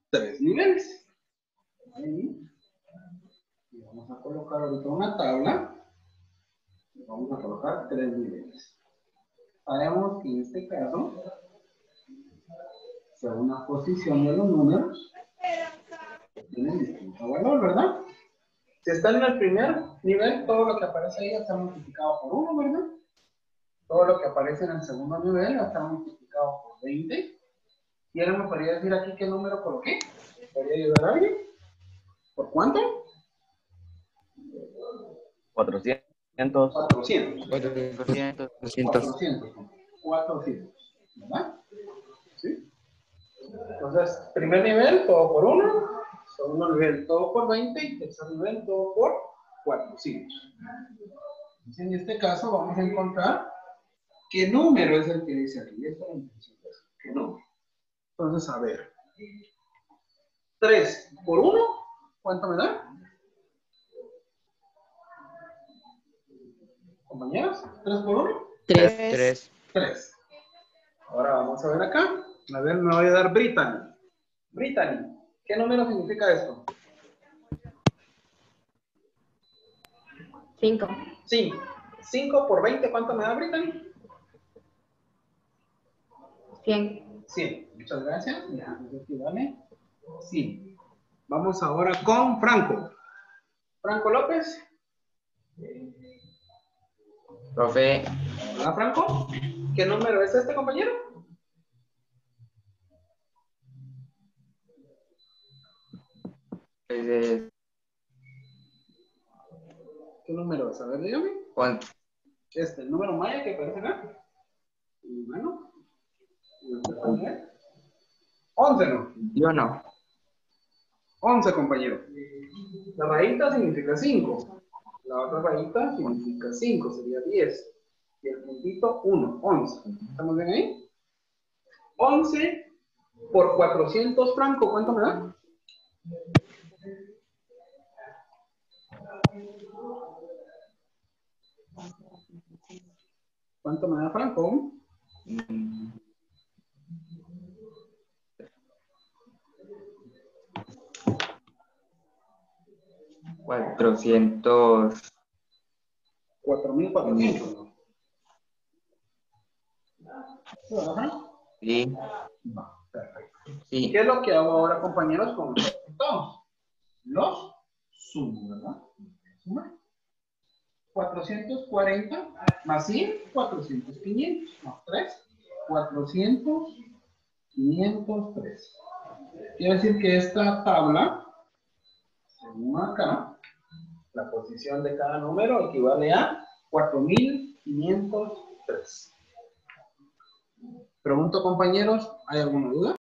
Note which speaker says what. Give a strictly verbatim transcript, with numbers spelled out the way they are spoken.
Speaker 1: tres niveles. Ahí. Y vamos a colocar ahorita una tabla. Y vamos a colocar tres niveles. Sabemos que en este caso, según la posición de los números, tienen distinto valor, ¿verdad? Si están en el primer nivel, todo lo que aparece ahí está multiplicado por uno, ¿verdad? Todo lo que aparece en el segundo nivel está multiplicado por veinte. ¿Y ahora me podría decir aquí qué número coloqué? ¿Podría ayudar a alguien? ¿Por cuánto?
Speaker 2: cuatrocientos.
Speaker 1: cuatrocientos.
Speaker 3: cuatrocientos.
Speaker 1: cuatrocientos. cuatrocientos. ¿Verdad? ¿Sí? Entonces, primer nivel, todo por uno. Segundo nivel, todo por veinte. Y tercer nivel, todo por cuatrocientos. Entonces, en este caso, vamos a encontrar qué número es el que dice aquí. Esta es la intención de eso. ¿Qué número? Entonces, a ver. tres por uno, ¿cuánto me da? Compañeros, tres por uno.
Speaker 3: tres. tres.
Speaker 1: tres. Ahora vamos a ver acá. A ver, me voy a dar Brittany. Brittany, ¿qué número significa esto?
Speaker 4: cinco.
Speaker 1: Sí. cinco por veinte, ¿cuánto me da Brittany?
Speaker 4: cien.
Speaker 1: cien. Muchas gracias. Ya, vale. Sí. Vamos ahora con Franco. Franco López.
Speaker 3: Profe,
Speaker 1: Hola, Franco. ¿Qué número es este, compañero?
Speaker 3: eh,
Speaker 1: ¿Qué número es? A ver, dígame.
Speaker 3: ¿cuánto?
Speaker 1: Este, el número maya que aparece acá. Y bueno. once, ¿no?
Speaker 3: Yo no.
Speaker 1: once, compañero. La rayita significa cinco. La otra rayita significa cinco, sería diez. Y el puntito uno, once. ¿Estamos bien ahí? once por cuatrocientos, Franco, ¿cuánto me da? ¿Cuánto me da, Franco?
Speaker 3: Mm. cuatrocientos.
Speaker 1: cuatro mil cuatrocientos, ¿no? ¿Sí, verdad, Franco?
Speaker 3: Sí.
Speaker 1: Va, perfecto.
Speaker 3: Sí.
Speaker 1: ¿Qué es lo que hago ahora, compañeros, con los resultados? Los sumo, ¿verdad? Suma. cuatrocientos cuarenta más cien, cuatrocientos, quinientos, más tres, cuatrocientos, quinientos tres. Quiere decir que esta tabla, según acá, la posición de cada número equivale a cuatro mil quinientos tres. Pregunto, compañeros, ¿hay alguna duda?